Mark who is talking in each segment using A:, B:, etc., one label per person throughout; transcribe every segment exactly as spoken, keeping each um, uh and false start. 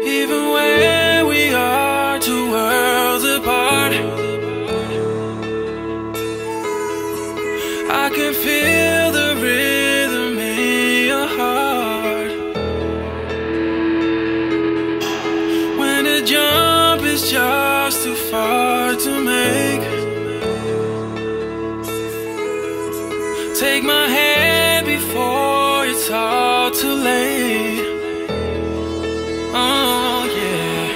A: Even when we are two worlds apart, I can feel the rhythm in your heart. When a jump is just too far to make, take my hand before it's all too late. Oh yeah.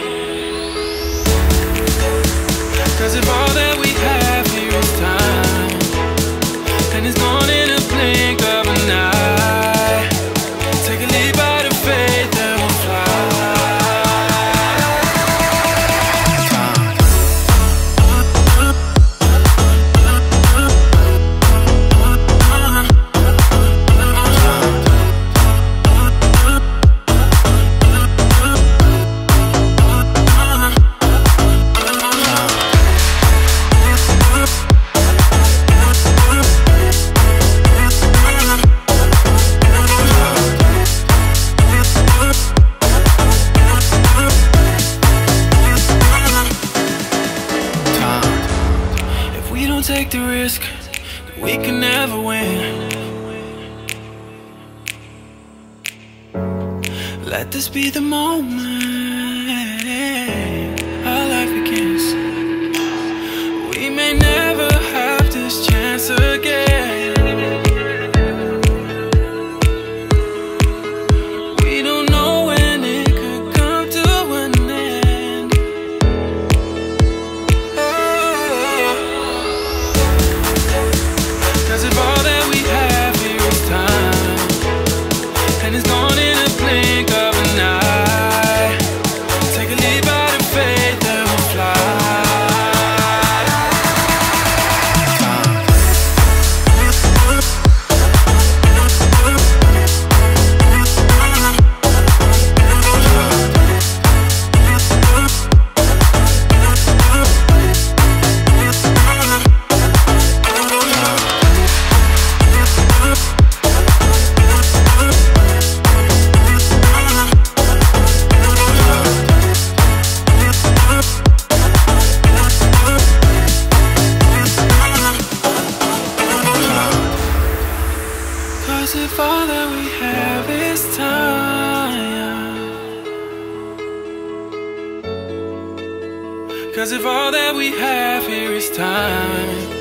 A: 'Cause if all that we have here is time, and it's gone in a blink of an eye, take a leap out of faith and we'll fly. Take the risk, we can never win. Let this be the moment our life begins. We may never have this chance again. We don't know when it could come to an end. Cause if all that we have here is time, and it's gone in a blink of an eye, take a leap out of faith and we'll fly. Cause if all that we have is time, Cause if all that we have here is time